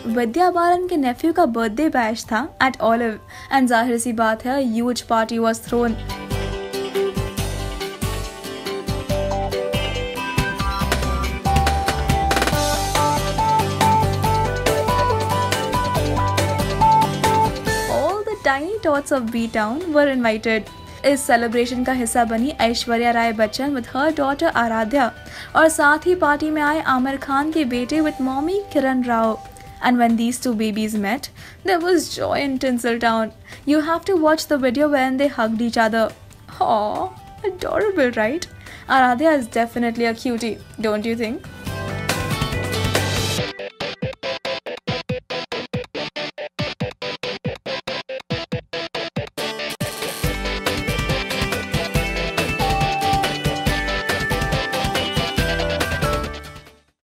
विद्या बालन के नेफ्यू का birthday bash था एट ऑलिव एंड जाहिर सी बात है huge party was thrown. All the tiny tots of B-Town were invited. इस सेलिब्रेशन का हिस्सा बनी Aishwarya Rai Bachchan with her daughter Aaradhya और साथ ही पार्टी में आए आमिर खान के बेटे with mommy Kiran Rao. And when these two babies met, there was joy in Tinseltown. You have to watch the video when they hugged each other. Aww, adorable, right? Aaradhya is definitely a cutie, don't you think?